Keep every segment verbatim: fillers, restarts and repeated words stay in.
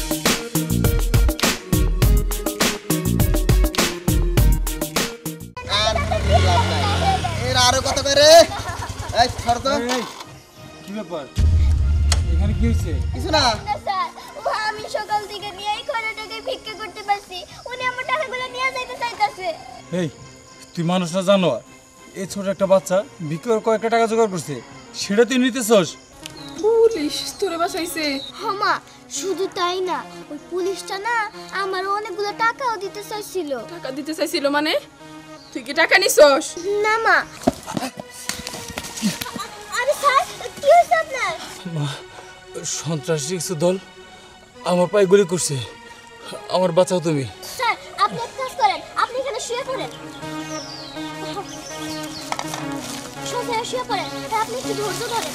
আরো কত করে এই ছাড় তো কি ব্যাপার এখানে কি হইছে কিছু না স্যার আমি সকাল থেকে নিয়ে এই ঘরে থেকে ভিক্ষা করতে পারছি উনি আমার টাকাগুলো নিয়ে যাইতে চাইতাছে এই তুই মানুষ না জানো এই ছোট একটা বাচ্চা ভিক্ষার কয়েকটা টাকা জোগাড় করছে সেটা তুই নিতেছস পুলিশ তোরে বাঁচাইছে হামা শুধু তাই না ওই পুলিশটা না আমার অনেকগুলো টাকাও দিতে চাইছিল টাকা দিতে চাইছিল মানে তুই কি টাকা নিছস না মা আরে স্যার কি হইছে আপনার সন্ত্রাসী কিছু দল আমার পায়ে গুলি করছে আমার বাঁচাও তুমি স্যার আপনি এক কাজ করেন আপনি এখানে শুয়ে পড়েন সোজা শুয়ে পড়েন আপনি একটু ধৈর্য ধরেন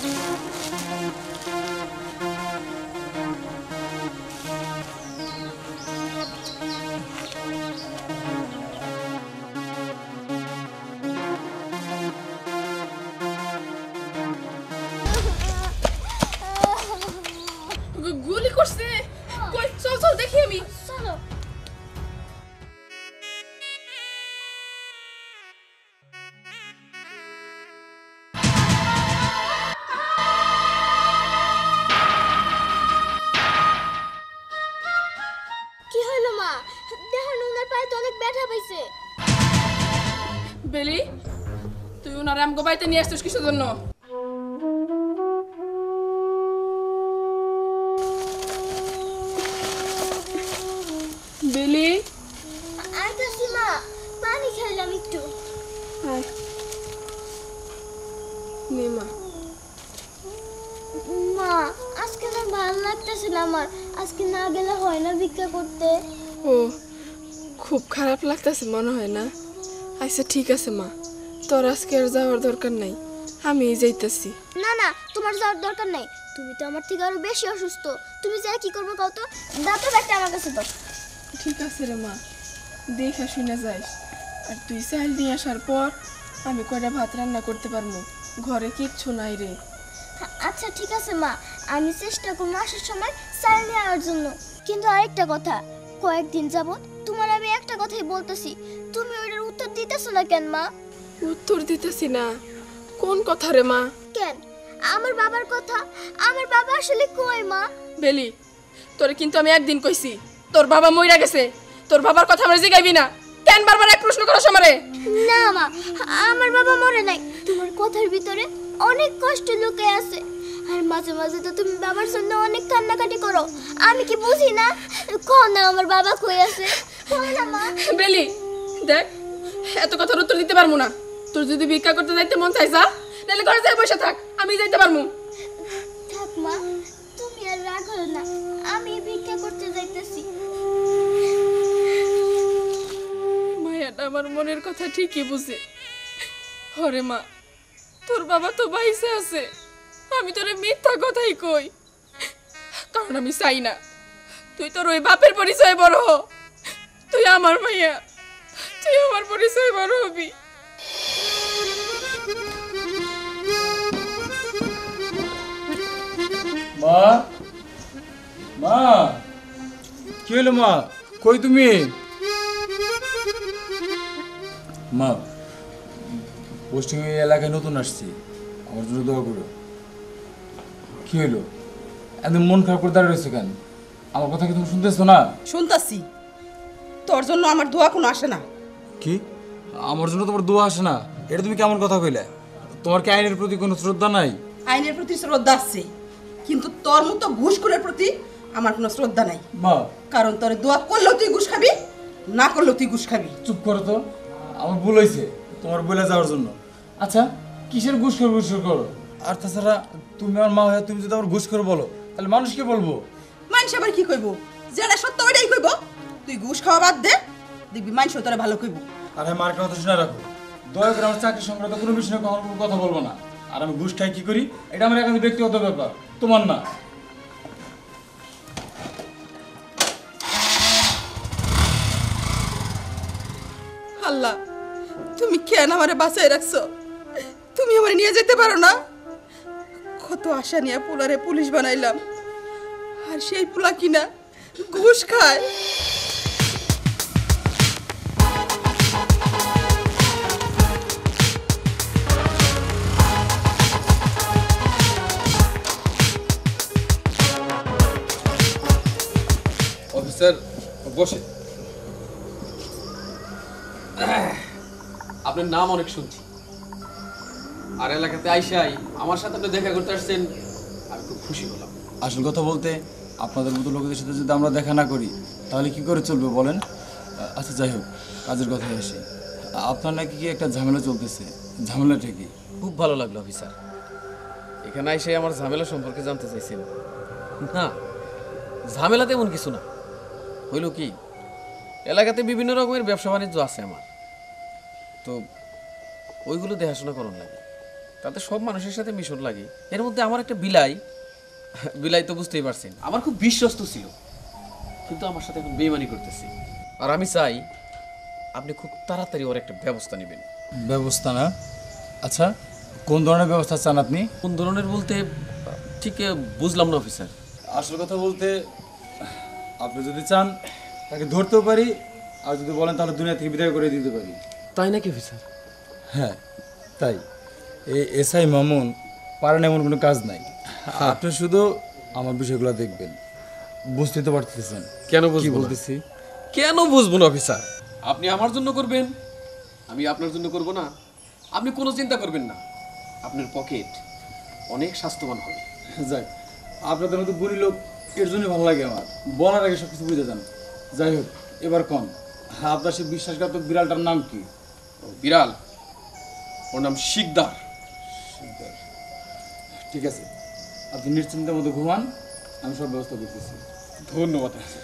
গুলি করছে কই চল চল দেখি আমি চলো কি হলো মা দেখুন ওনার পায়ে তো অনেক ব্যথা পাইছে বেলি তুই ওনার আমগো বাইতে নিয়ে আসছিস কিসের জন্য বেলি আইতাছি মা পানি খাইলাম একটু আয় নে মা মা আজকে না ভালো লাগতেছিল আমার আজকে না গেলে হয় না ভিক্ষা করতে ও খুব খারাপ লাগতেছে মনে হয় না আচ্ছা ঠিক আছে মা তোর আজকে আর যাওয়ার দরকার নাই আমি যাইতাছি না না তোমার যাওয়ার দরকার নাই তুমি তো আমার থেকে আরো বেশি অসুস্থ তুমি যা কি করবে কত দাঁতো একটা আমার কাছে দাও ঠিক আছে রে মা দেখা শুনে যাইস আর তুই চাল নিয়ে আসার পর আমি কয়টা ভাত রান্না করতে পারবো ঘরে কিচ্ছু নাই রে আচ্ছা ঠিক আছে মা আমি চেষ্টা করবো আসার সময় চাল নিয়ে আনার জন্য কিন্তু আরেকটা কথা কয়েকদিন যাবত তোমার আমি একটা কথাই বলতেছি তুমি ওইটার উত্তর দিতেছো না কেন মা উত্তর দিতেছি না কোন কথা রে মা কেন আমার বাবার কথা আমার বাবা আসলে কই মা বেলি তোরে কিন্তু আমি একদিন কইছি তোর বাবা মইরা গেছে তোর বাবার কথা আমরা জিগাইবি না কেন বারবার এক প্রশ্ন করছ আমারে না মা আমার বাবা মরে নাই তোমার কথার ভিতরে অনেক কষ্ট লুকিয়ে আছে আর মাঝে মাঝে তো তুমি বাবার জন্য অনেক কান্নাকাটি করো আমি কি বুঝি না কোন না আমার বাবা কই আছে কই না মা বেলি দেখ এত কথার উত্তর দিতে পারবো না তোর যদি ভিক্ষা করতে যাইতে মন চাই যা তাহলে ঘরে যাই বসে থাক আমি যাইতে পারবো থাক মা তুমি আর রাগ করো না আমি ভিক্ষা করতে যাইতেছি মায়াটা আমার মনের কথা ঠিকই বুঝে হরে মা তোর বাবা তো বাইসে আছে আমি তোরে মিথ্যা কথাই কই কারণ আমি চাই না তুই তোর ওই বাপের পরিচয় বড় হ তুই আমার মাইয়া তুই আমার পরিচয় বড় হবি মা মা কি হলো মা কই তুমি মা পোস্টিং এই এলাকায় নতুন আসছি আমার জন্য দোয়া করো কি হলো একদম মন খারাপ করে দাঁড়িয়ে রয়েছে কেন আমার কথা কি তুমি শুনতেছো না শুনতাছি তোর জন্য আমার দোয়া কোনো আসে না কি আমার জন্য তোমার দোয়া আসে না এটা তুমি কেমন কথা কইলে তোমার কি আইনের প্রতি কোনো শ্রদ্ধা নাই আইনের প্রতি শ্রদ্ধা আছে কিন্তু তোর মতো ঘুষখোরের প্রতি আমার কোনো শ্রদ্ধা নাই মা কারণ তোর দোয়া করলেও তুই ঘুষ খাবি না করলেও তুই ঘুষ খাবি চুপ করো তো আমার ভুল হয়েছে তোমার বলে যাওয়ার জন্য আচ্ছা কিসের ঘুষ করে ঘুষ করো আর তাছাড়া তুমি আমার মা হয়ে তুমি যদি আমার ঘুষ করে বলো তাহলে মানুষ কি বলবো মানুষ আবার কি কইব যেটা সত্য ওইটাই কইব তুই ঘুষ খাওয়া বাদ দে দেখবি মানুষ তোরা ভালো কইব আর হ্যাঁ মার কথা শুনে রাখো দয়া করে আমার চাকরি সংক্রান্ত কোনো বিষয়ে কখনো কোনো কথা বলবো না আর আমি ঘুষ খাই কি করি এটা আমার একান্ত ব্যক্তিগত ব্যাপার তোমার না আল্লাহ তুমি কেন আমারে বাঁচাই রাখছো তুমি আমারে নিয়ে যেতে পারো না কত আশা নিয়ে পোলারে পুলিশ বানাইলাম আর সেই পোলা কিনা ঘুষ খায়। অফিসার বসে। আপনার নাম অনেক শুনছি, আর এলাকাতে আইসাই আমার সাথে আপনি দেখা করতে আসছেন, আমি খুব খুশি হলাম। আসল কথা বলতে আপনাদের মতো লোকদের সাথে যদি আমরা দেখা না করি তাহলে কি করে চলবে বলেন? আচ্ছা যাই হোক, কাজের কথায় আসি। আপনার নাকি কি একটা ঝামেলা চলতেছে, ঝামেলাটা কি? খুব ভালো লাগলো অফিসার, এখানে এসে আমার ঝামেলা সম্পর্কে জানতে চাইছেন। না, ঝামেলা তেমন কিছু না, হইল কি এলাকাতে বিভিন্ন রকমের ব্যবসা বাণিজ্য আছে আমার, তো ওইগুলো দেখাশোনা করার লাগে, তাতে সব মানুষের সাথে মিশন লাগে। এর মধ্যে আমার একটা বিলাই, বিলাই তো বুঝতেই পারছেন আমার খুব বিশ্বস্ত ছিল, কিন্তু আমার সাথে এখন বেইমানি করতেছে। আর আমি চাই আপনি খুব তাড়াতাড়ি ওর একটা ব্যবস্থা নেবেন। ব্যবস্থা না? আচ্ছা কোন ধরনের ব্যবস্থা চান আপনি? কোন ধরনের বলতে ঠিক বুঝলাম না অফিসার। আসল কথা বলতে আপনি যদি চান তাকে ধরতেও পারি, আর যদি বলেন তাহলে দুনিয়া থেকে বিদায় করে দিতে পারি। তাই নাকি অফিসার? হ্যাঁ তাই। এই এসআই মামুন পারেন এমন কোনো কাজ নাই, আপনি শুধু আমার বিষয়গুলো দেখবেন। বুঝতে তো পারতেছেন কেন কি বুঝবো না? বলতেছি? কেন বুঝবো না অফিসার? আপনি আমার জন্য করবেন, আমি আপনার জন্য করব না। আপনি কোনো চিন্তা করবেন না, আপনার পকেট অনেক স্বাস্থ্যবান হবে। যাক, আপনাদের মতো বুড়ি লোক এর জন্যই ভালো লাগে আমার, বলার আগে সব কিছু বুঝে যান। যাই হোক, এবার কন আপনার সেই বিশ্বাসঘাতক বিড়ালটার নাম কি? ও বিড়াল, ওর নাম শিকদার। ঠিক আছে, আপনি নিশ্চিন্তের মতো ঘুমান, আমি সব ব্যবস্থা করতেছি। ধন্যবাদ অফিসার।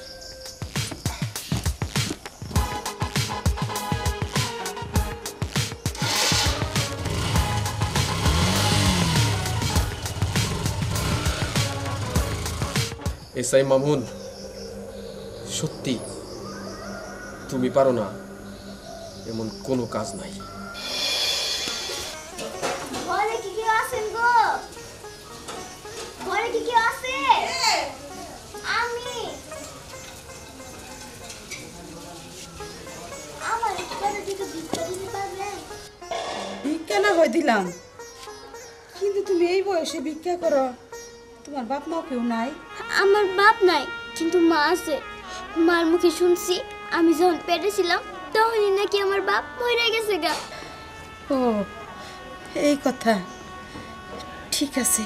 এসআই মামুন, সত্যি তুমি পারো না এমন কোনো কাজ নাই। ঘরে কি কেউ আছেন গো? ঘরে কি কেউ আছে? আমি আমার ঘরে দিকে ভিক্ষা দিতে পারবেন? ভিক্ষা না হয় দিলাম, কিন্তু তুমি এই বয়সে ভিক্ষা করো, তোমার বাপ মা কেউ নাই? আমার বাপ নাই, কিন্তু মা আছে। মার মুখে শুনছি আমি যখন পেটে ছিলাম তখনই নাকি আমার বাপ মরে গেছে গা। ও এই কথা, ঠিক আছে।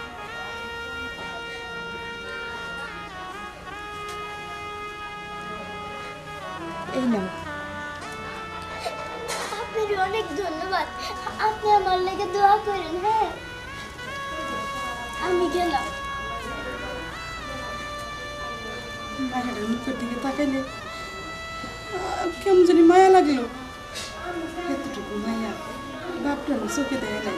এই নাও। আপনার অনেক ধন্যবাদ, আপনি আমার লেগে দোয়া করেন। হ্যাঁ, আমি গেলাম। মায়ের মুখের দিকে তাকাইলে আহ, কেমন জানি মায়া লাগলো। এতটুকু মায়া বাপটা চোখে দেয় নাই।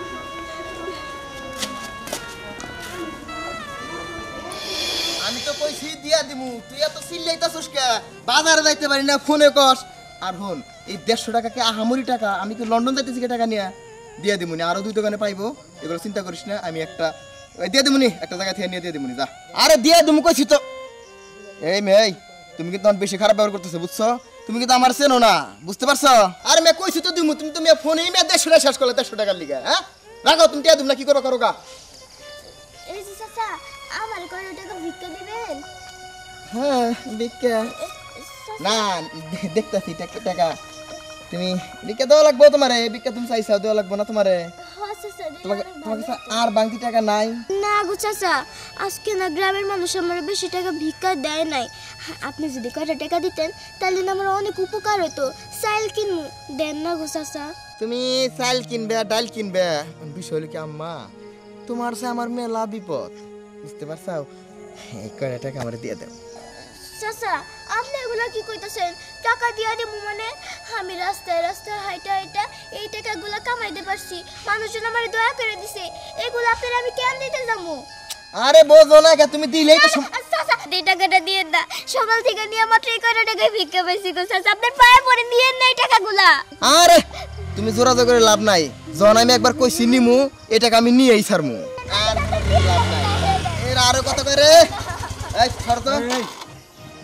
আমি তো কইছি দিয়া দিমু, তুই এত চিল্লাইতাছস কে? বাজারে যাইতে পারি না, ফোনে কস। আর হন, এই দেড়শো টাকাকে আহামরি টাকা, আমি কি লন্ডন যাইতেছি কে টাকা নিয়ে দিয়া দিমুনি, আরো দুই দোকানে পাইবো, এগুলো চিন্তা করিস না। আমি একটা ওই দিয়ে দিমুনি, একটা জায়গা থেকে নিয়ে দিয়ে দিমুনি, যা। আরে দিয়া দিমু কইছি তো। এই মেয়ে, তুমি কিন্তু আমার বেশি খারাপ ব্যবহার করতেছো, বুঝছো? তুমি কিন্তু আমার চেনো না, বুঝতে পারছো? আরে মে কইছি তো দিমু, তুমি তো মেয়ে ফোনেই মেয়ে দেড়শো টাকা শেষ করলে, দেড়শো টাকার লিগা। হ্যাঁ রাখো, তুমি দিয়া দিম না, কি করো করো গা। এই যে চাচা, আমার কয়টা টাকা ভিক্ষা দিবেন? হ্যাঁ ভিক্ষা এ, চাচা, না, দেখতেছি টাকা টাকা তুমি ভিক্ষা দেওয়া লাগবো তোমারে, ভিক্ষা তুমি চাইছাও, দেওয়া লাগবো না তোমারে? হ্যাঁ চাচা, দিলে তোমাকে অনেক তোমার ভালো কাছে হতো। আর বাংতি টাকা নাই? না গো চাচা, আজকে না গ্রামের মানুষ আমার বেশি টাকা ভিক্ষা দেয় নাই। আপনি যদি কয়টা টাকা দিতেন তাহলে না আমার অনেক উপকার হতো। চাইল কিনবো, দেন না গো চাচা। তুমি চাল কিনবে ডাল কিনবে, বিষয় হলো কি আম্মা, তোমার সে আমার মেলা বিপদ, বুঝতে পারছো? এই কয়টা টাকা আমার দিয়ে দাও। চাচা, আপনি এগুলা কি কইতাছেন? টাকা দিয়া দেবো মানে? আমি রাস্তায় রাস্তায় হাইটা হাইটা এই টাকাগুলা কামাইতে পারছি, মানুষজন আমার দয়া করে দিছে, এগুলো আপনার আমি কেন দিতে যাবো? আরে বোঝো না কে, তুমি দিলেই তো সম- চাচা, এই টাকাটা দিয়ে দা, সকাল থেকে নিয়ে মাত্র এই কয়টা টাকায় ভিক্ষা পাইছি গো চাচা, আপনার পায়ে পড়ে নিয়েন না এই টাকাগুলা। আরে তুমি জোরাজো করে লাভ নাই, যখন আমি একবার কইছি নিমু, এই টাকা আমি নিয়েই ছাড়মু। আর লাভ নাই। এর আরো কত করে? এই ছাড় তো।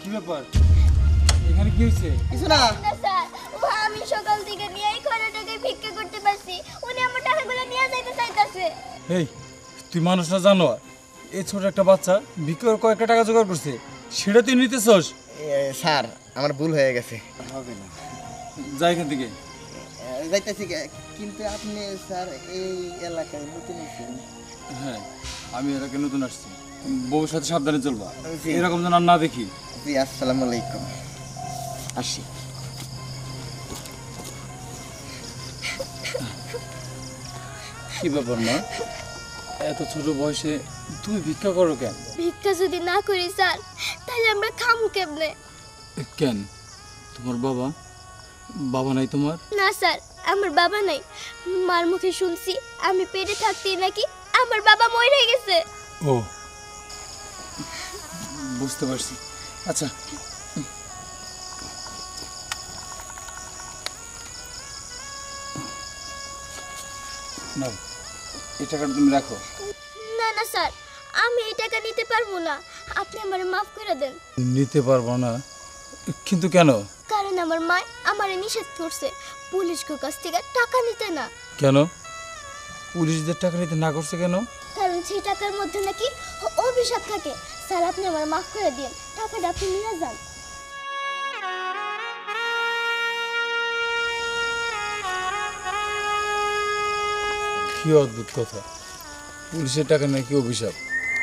কি ব্যাপার এখানে কি হয়েছে? কিছু না। না স্যার, ও আমি সকাল থেকে নিয়ে এই কয়টা টাকায় ভিক্ষা করতে পারছি, উনি আমার টাকাগুলো নিয়ে যাইতে চাইতাছে। এই তুই মানুষ না জানো, এই ছোট একটা বাচ্চা ভিক্ষা করে কয়েকটা টাকা জোগাড় করছে, সেটা তুই নিতেছস? এ, স্যার আমার ভুল হয়ে গেছে। হবে না। যাই এখান থেকে। এ, যাইতেছি গে- কিন্তু আপনি স্যার এই এলাকায় নতুন আছেন। হ্যাঁ আমি এলাকায় নতুন আসছি, বউর সাথে সাবধানে চলবা, জি। এরকম যেন আর না দেখি। জি আসসালামু আলাইকুম। আসি। কি ব্যাপার না, এত ছোট বয়সে তুমি ভিক্ষা করো কেন? ভিক্ষা যদি না করি স্যার, তাহলে আমরা খামু কেমনে? কেন তোমার বাবা বাবা নাই তোমার? না স্যার, আমার বাবা নাই। মার মুখে শুনছি আমি পেটে থাকতেই নাকি আমার বাবা মরে গেছে। ও বুঝতে পারছি। আচ্ছা নাও, এই টাকাটা তুমি রাখো। না না স্যার, আমি এই টাকা নিতে পারবো না, আপনি আমার মাফ করে দেন। নিতে পারবো না? কিন্তু কেন? কারণ আমার মা আমারে নিষেধ করছে পুলিশের কাছ থেকে টাকা নিতে না। কেন পুলিশদের টাকা নিতে না করছে কেন? কারণ সেই টাকার মধ্যে নাকি অভিশাপ থাকে। স্যার আপনি আমার মাফ করে দিন, টাকাটা আপনি নিয়ে যান। কি অদ্ভুত কথা, পুলিশের টাকা নাকি অভিশাপ।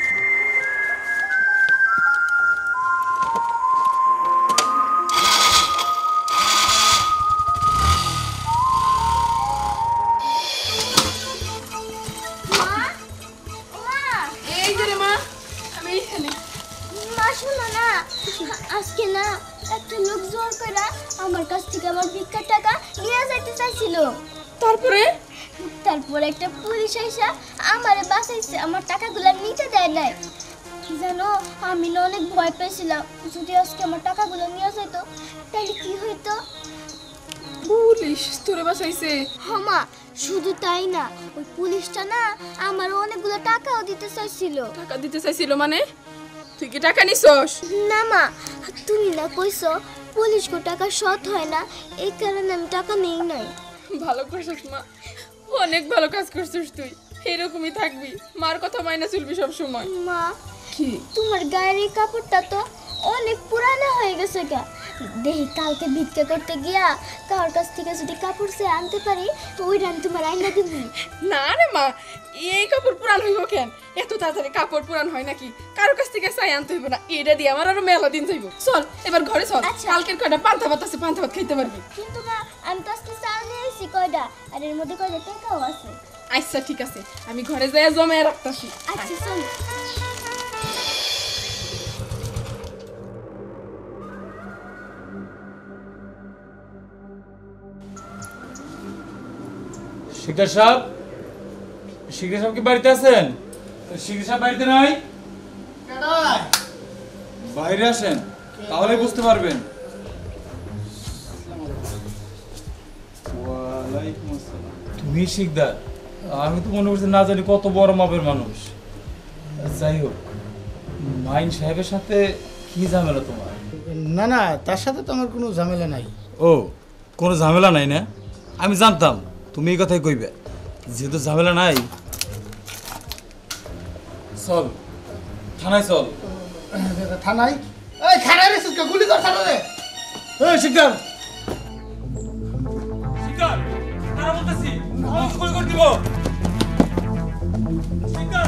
এই যে রে মা, আমি এইখানে। মা শোনো না, আজকে না একটা লোক জোর করে আমার কাছ থেকে আমার ভিক্ষার টাকা নিয়ে যাইতে চাইছিল। তারপরে তারপর একটা পুলিশ এসে আমারে বাঁচাইছে, আমার টাকাগুলো নিতে দেয় নাই। জানো আমি না অনেক ভয় পেয়েছিলাম, যদি আজকে আমার টাকাগুলো নিয়ে যেত তাহলে কি হইতো। পুলিশ তোরে বাঁচাইছে? হামা শুধু তাই না, ওই পুলিশটা না আমার অনেকগুলো টাকাও দিতে চাইছিল। টাকা দিতে চাইছিল মানে? তুই কি টাকা নিছস? না মা, তুমি না কইছো পুলিশ কো টাকা শর্ট হয় না, এই কারণে আমি টাকা নেই নাই। ভালো করছিস মা, অনেক ভালো কাজ করছিস তুই। এরকমই থাকবি, মার কথা মাইনা চলবি সব সময়। মা কি তোমার গায়ের এই কাপড়টা তো অনেক পুরানো হয়ে গেছে গা। দেখি কালকে ভিক্ষা করতে গিয়া কার কাছ থেকে যদি কাপড় সে আনতে পারি ওইটা আমি তোমার আইনা দিব। না রে মা, এই কাপড় পুরান হইব কেন? এত তাড়াতাড়ি কাপড় পুরান হয় নাকি? কারো কাছ থেকে চাই আনতে হইব না, এটা দিয়ে আমার আরো মেলা দিন যাইব। চল এবার ঘরে চল, আচ্ছা। কালকের কয়টা পান্তা ভাত আছে, পান্তা ভাত খাইতে পারবি। কিন্তু মা আমি তো আজকে চাল নিয়ে এসেছি কয়টা, আর এর মধ্যে কয়টা টাকাও আছে। আচ্ছা ঠিক আছে, আমি ঘরে যাই জমায় রাখতাছি। আচ্ছা চলো। শিকদার সাহেব, শিকদার সাহেব কি বাড়িতে আছেন? শিকদার সাহেব বাড়িতে নাই? বাইরে আসেন, তাহলে বুঝতে পারবেন। তুমি শিকদার? আমি তো মনে করছি না জানি কত বড় মাপের মানুষ। যাই হোক, মাইন সাহেবের সাথে কি ঝামেলা তোমার? না না, তার সাথে তো আমার কোনো ঝামেলা নাই। ও, কোনো ঝামেলা নাই না? আমি জানতাম তুমি এই কথাই কইবে। যেহেতু ঝামেলা নাই, চল থানায় চল। থানায়? এই খারাপ রেছিস কে? গুলি কর থানারে। এই শিকদার, শিকদার তারা বলতেছি আমি গুলি করে দিব। শিকদার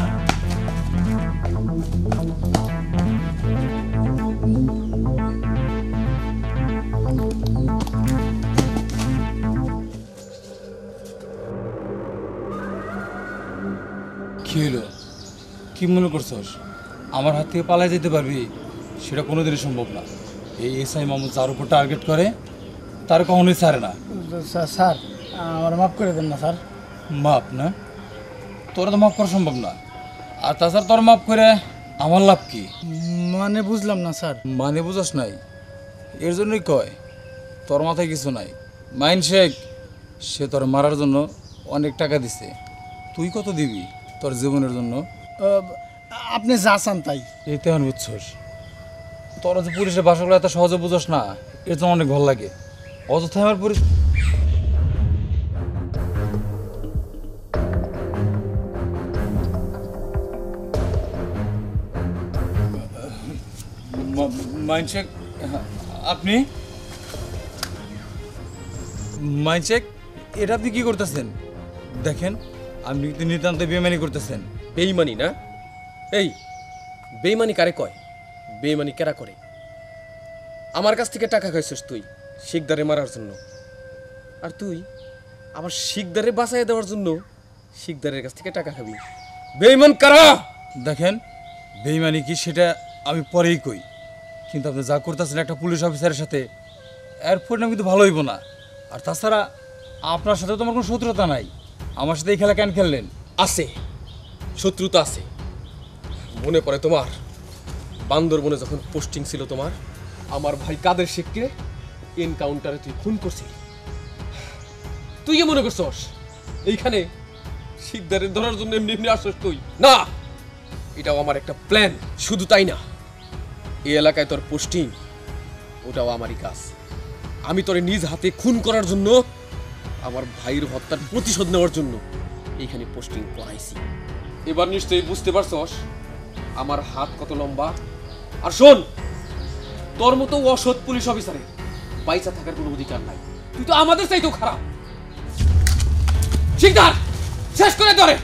কি হলো? কি মনে করছস আমার হাত থেকে পালাই যেতে পারবি? সেটা কোনোদিনই সম্ভব না। এই এসআই মাহমুদ যার উপর টার্গেট করে তার কখনোই ছাড়ে না। স্যার স্যার, আমার মাফ করে দেন না স্যার। মাপ না? তোরা তো মাফ করা সম্ভব না। আর তাছাড়া তোর মাফ করে আমার লাভ কি? মানে বুঝলাম না স্যার। মানে বুঝাস নাই, এর জন্যই কয় তোর মাথায় কিছু নাই। মাইন শেখ সে তোর মারার জন্য অনেক টাকা দিছে, তুই কত দিবি তোর জীবনের জন্য? আহ, আপনি যা চান তাই। এই তেমন বুঝছস? তোরা যে পুলিশের ভাষাগুলো এত সহজে বুঝোস না, এর জন্য অনেক ভালো লাগে। অযথা আমার পুলিশ মাইনচেক, আপনি মাইনচেক, এটা আপনি কি করতেছেন? দেখেন আপনি কিন্তু নিতান্ত বেমানি করতেছেন। বেইমানি না? এই বেইমানি কারে কয়? বেইমানি কেরা করে? আমার কাছ থেকে টাকা খাইছিস তুই শিকদারে মারার জন্য, আর তুই আবার শিকদারে বাঁচাই দেওয়ার জন্য শিকদারের কাছ থেকে টাকা খাবি। বেইমান কারা? দেখেন বেইমানি কি সেটা আমি পরেই কই, কিন্তু আপনি যা করতেছেন একটা পুলিশ অফিসারের সাথে, এর পরিণাম কিন্তু ভালো হইব না। আর তাছাড়া আপনার সাথে তোমার কোনো শত্রুতা নাই, আমার সাথে এই খেলা কেন খেললেন? আছে, শত্রুতা আছে। মনে পড়ে তোমার বান্দরবনে যখন পোস্টিং ছিল তোমার, আমার ভাই কাদের শেখকে এনকাউন্টারে তুই খুন করছিলি। তুই কি মনে করছস এইখানে শিকদারের ধরার জন্য এমনি এমনি আসছস? তুই না, এটাও আমার একটা প্ল্যান। শুধু তাই না, এই এলাকায় তোর পোস্টিং ওটাও আমারই কাজ। আমি তোরে নিজ হাতে খুন করার জন্য, আমার ভাইয়ের হত্যার প্রতিশোধ নেওয়ার জন্য এইখানে পোস্টিং করাইছি। এবার নিশ্চয়ই বুঝতে পারছস আমার হাত কত লম্বা। আর শোন, তোর মতো অসৎ পুলিশ অফিসারের বাইচা থাকার কোনো অধিকার নাই। তুই তো আমাদের চাইতেও খারাপ। শিকদার শেষ করে ধরে।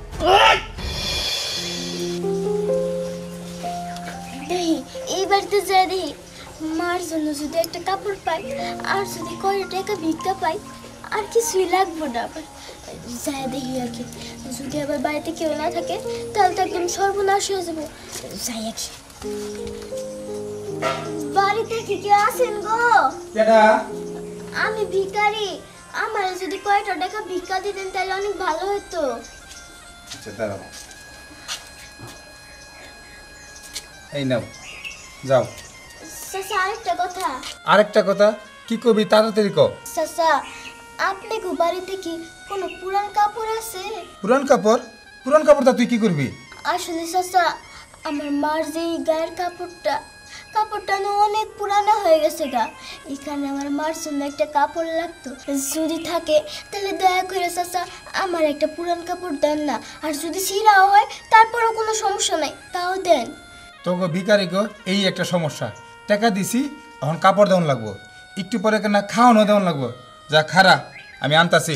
দেখি এই বাড়িতে যাই, দেখি মার জন্য যদি একটা কাপড় পাই, আর যদি কয় টাকা ভিক্ষা পাই, আর কিছুই লাগবো না। আবার যাই দেখি আর কি, যদি আবার বাড়িতে কেউ না থাকে তাহলে তো একদম সর্বনাশ হয়ে যাবো। যাই আর কি। বাড়িতে কি কেউ আছেন গো? আমি ভিখারি, আমার যদি কয়টা টাকা ভিক্ষা দিতেন তাহলে অনেক ভালো হতো। এই নাও, যাও। চাচা আরেকটা কথা। আরেকটা কথা কি কবি? তাড়াতাড়ি কও। চাচা, আপনি গো বাড়িতে কি কোনো পুরান কাপড় আছে? পুরান কাপড়? পুরান কাপড়টা তুই কি করবি? আসলে চাচা, আমার মার যে এই গায়ের কাপড়টা, কাপড়টা না অনেক পুরানো হয়ে গেছে গা। এখানে আমার মার জন্য একটা কাপড় লাগতো, যদি থাকে তাহলে দয়া করে চাচা আমার একটা পুরান কাপড় দেন না। আর যদি ছিঁড়াও হয় তারপরও কোনো সমস্যা নাই, তাও দেন। তো গো ভিকারি গো, এই একটা সমস্যা। টাকা দিছি, এখন কাপড় দেওয়ান লাগবো, একটু পরে কেনা খাওয়ানো দেওয়ান লাগবো। যা খারা, আমি আনতাছি।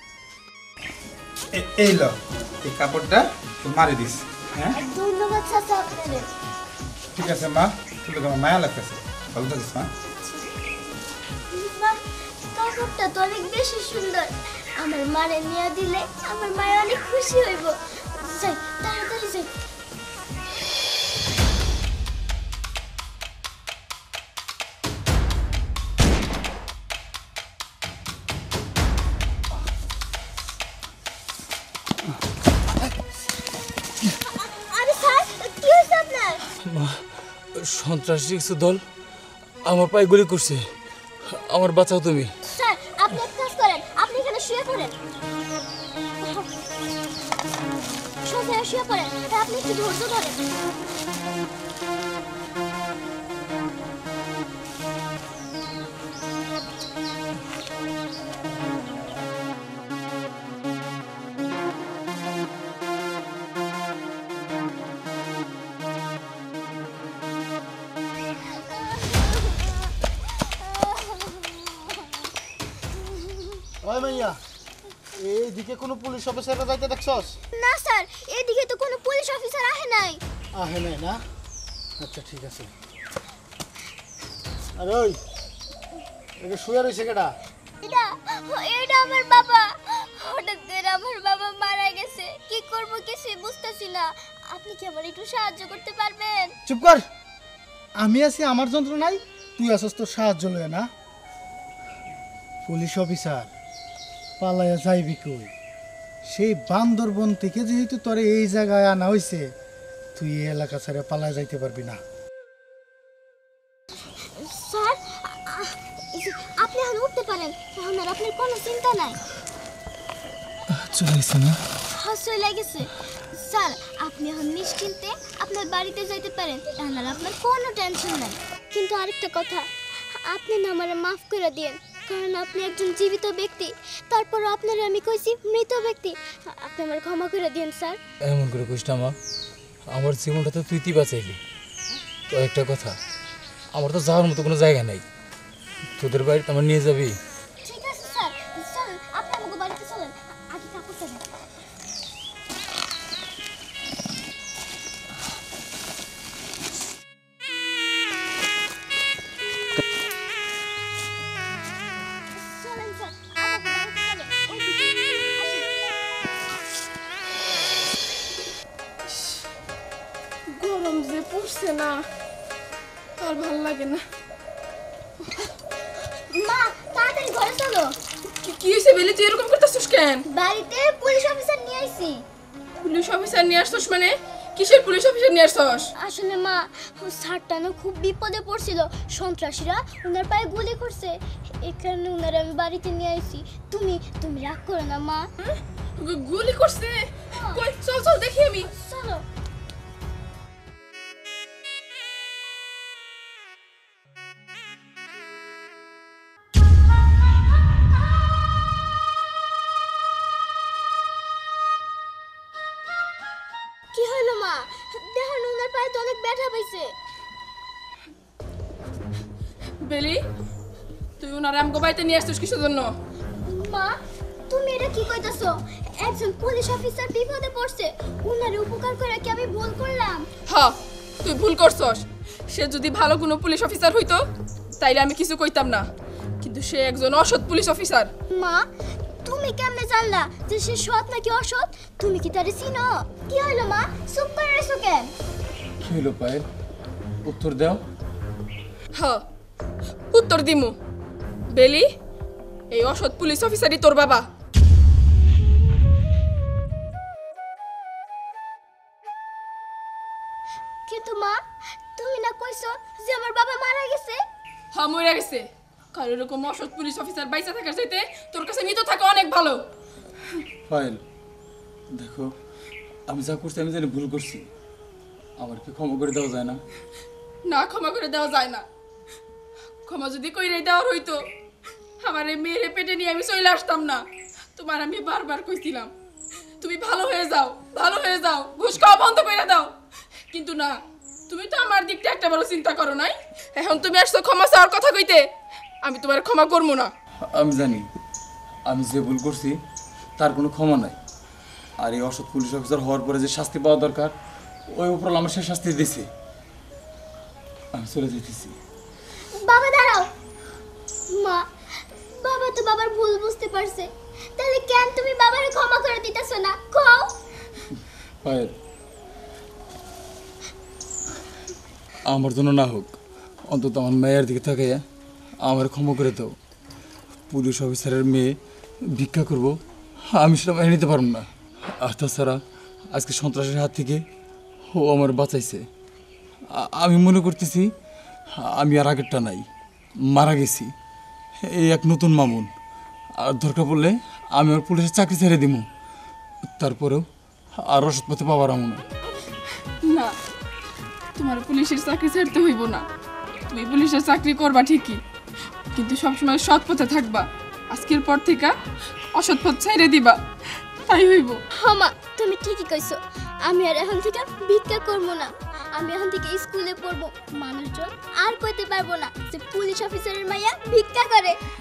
এ- এই ল, এই কাপড়টা তুই মারি দিস। হ্যাঁ ধন্যবাদ চাচা আপনাদের। ঠিক আছে মা, তুই আমার মায়া লাগতেছে। ভালো থাকিস মা। বাহ, কাপড়টা তো অনেক বেশি সুন্দর। আমার মারে নিয়ে দিলে আমার মায়ে অনেক খুশি হইব। যাই, তাড়াতাড়ি যাই। আরে স্যার, কি হয়েছে আপনার? সন্ত্রাসী কিছু দল আমার পায়ে গুলি করছে, আমার বাঁচাও তুমি। স্যার, আপনি এক কাজ করেন, আপনি এখানে শুয়ে পড়েন। সোজা শুয়ে পড়েন, আর আপনি একটু ধৈর্য ধরেন। ওই মাইয়া, এইদিকে কোনো পুলিশ অফিসাররা যাইতে দেখছস? না স্যার, এদিকে তো কোনো পুলিশ অফিসার আহে নাই। আহে নাই না? আচ্ছা ঠিক আছে। আরে ওই, এটা শুয়ে রয়েছে কেডা? এটা এটা আমার বাবা। হঠাৎ করে আমার বাবা মারা গেছে, কি করব কিছুই বুঝতেছি না। আপনি কি আমার একটু সাহায্য করতে পারবেন? চুপ কর। আমি আছি, আমার যন্ত্র নাই, তুই আসস তোর সাহায্য লয়ে না? পুলিশ অফিসার পালাইয়া যাইবি কই? সেই বান্দরবন থেকে যেহেতু তোরে এই জায়গায় আনা হয়েছে, তুই এই এলাকা ছেড়ে পালায় যাইতে পারবি না। স্যার, আ- এই যে, আপনি এখন উঠতে পারেন, এখন আর আপনার কোনো চিন্তা নাই। চলে গেছে না? হাসি লেগেছে। স্যার, আপনি এখন নিশ্চিন্তে আপনার বাড়িতে যাইতে পারেন, আর আপনার কোনো টেনশন নাই। কিন্তু আরেকটা কথা, আপনি না আমারে মাফ করে দিয়েন, কারণ আপনি একজন জীবিত ব্যক্তি, তারপর আপনারে আমি কইছি মৃত ব্যক্তি। আপনি আমার ক্ষমা করে দিয়েন স্যার। এমন করে কইস না মা, আমার জীবনটা তো তুই বাঁচাইলি। তো একটা কথা, আমার তো যাওয়ার মতো কোনো জায়গা নাই, তোদের বাড়িতে আমার নিয়ে যাবি? ঠিক আছে স্যার, চলেন আপনি আমাকে বাড়িতে চলেন, আগে কাপড়টা দেন। চলেন স্যার, আমাকে বাড়িতে চলেন। ওইদিকে আসেন। গরম যে পড়ছে না, আর ভাল লাগে না। মা তাড়াতাড়ি ঘরে চলো, কি কি হয়েছে বেলি, তুই এরকম করতেছিস কেন? বাড়িতে পুলিশ অফিসার নিয়ে আইছি। পুলিশ অফিসার নিয়ে আসছস মানে? কিসের পুলিশ অফিসার নিয়ে আসছস? আসলে মা, স্যারটা না খুব বিপদে পড়ছিল, সন্ত্রাসীরা ওনার পায়ে গুলি করছে, এই কারণে ওনার আমি বাড়িতে নিয়ে আইছি। তুমি তুমি রাগ করো না মা। গু- গুলি করছে? কই, চল চল দেখি আমি। চলো। কি হলো মা? দেখুন ওনার পায়ে তো অনেক ব্যথা পাইছে। বেলি, তুই ওনার আমগো বাড়িতে নিয়ে আসছিস কিসের জন্য? মা তুমি এটা কি কইতাছো? একজন পুলিশ অফিসার বিপদে পড়ছে, ওনারে উপকার করে কি আমি ভুল করলাম? হ্যাঁ, তুই ভুল করছস। সে যদি ভালো কোনো পুলিশ অফিসার হইতো তাইলে আমি কিছু কইতাম না, কিন্তু সে একজন অসৎ পুলিশ অফিসার। মা তুমি কেমনে জানলা যে সে সৎ নাকি অসৎ? তুমি কি তারে চিনো? কি হলো মা, চুপ করে রইছো কেন? কি হলো পায়েল, উত্তর দাও। হ্যাঁ, উত্তর দিমু। বেলি, এই অসৎ পুলিশ অফিসারই তোর বাবা। কিন্তু মা তুমি না কইছো যে আমার বাবা মারা গেছে? হ্যাঁ, মরে গেছে। কারণ এরকম অসৎ পুলিশ অফিসার বাইসা থাকার চাইতে তোর কাছে মৃত থাকা অনেক ভালো। পায়েল দেখো, আমি যা করছি আমি জানি ভুল করছি, আমার কি ক্ষমা করে দেওয়া যায় না? না, ক্ষমা করে দেওয়া যায় না। ক্ষমা যদি কইরাই দেওয়ার হইতো, আমার এই মেয়েরে পেটে নিয়ে আমি চলে আসতাম না। তোমার আমি বারবার কইছিলাম তুমি ভালো হয়ে যাও, ভালো হয়ে যাও, ঘুষ খাওয়া বন্ধ করে দাও, কিন্তু না, তুমি তো আমার দিকটা একটা বড় চিন্তা করো নাই। এখন তুমি আসছো ক্ষমা চাওয়ার কথা কইতে, আমি তোমার ক্ষমা করবো না। আমি জানি আমি যে ভুল করছি তার কোনো ক্ষমা নাই, আর এই অসৎ পুলিশ অফিসার হওয়ার পরে যে শাস্তি পাওয়া দরকার ওই উপর আমার সে শাস্তি দিয়েছে। আমি চলে যেতেছি। বাবা দাঁড়াও। মা বাবা তো বাবার ভুল বুঝতে পারছে, তাহলে কেন তুমি বাবারে ক্ষমা করে দিতেছো না? কও। পায়েল, আমার জন্য না হোক, অন্তত আমার মেয়ের দিকে থাকে আমার ক্ষমা করে দাও। পুলিশ অফিসারের মেয়ে ভিক্ষা করব, আমি সেটা মেনে নিতে পারব না। আর তাছাড়া আজকে সন্ত্রাসের হাত থেকে ও আমার বাঁচাইছে। আ- আমি মনে করতেছি আমি আর আগেরটা নাই, মারা গেছি। এই এক নতুন মামুন, আর দরকার পড়লে আমি আর পুলিশের চাকরি ছেড়ে দিব, তারপরেও আর অসৎ পথে পাবার আমো না। না, তোমার পুলিশের চাকরি ছাড়তে হইব না। তুমি পুলিশের চাকরি করবা ঠিকই, কিন্তু সবসময় সৎ পথে থাকবা। আজকের পর থেকে অসৎ পথ ছেড়ে দিবা, তাই হইব। হ্যাঁ মা তুমি ঠিকই কইছো, আমি আর এখন থেকে ভিক্ষা করবো না। আমি এখন থেকে স্কুলে পড়বো, মানুষজন আর কইতে পারবো না যে পুলিশ অফিসারের মাইয়া ভিক্ষা করে।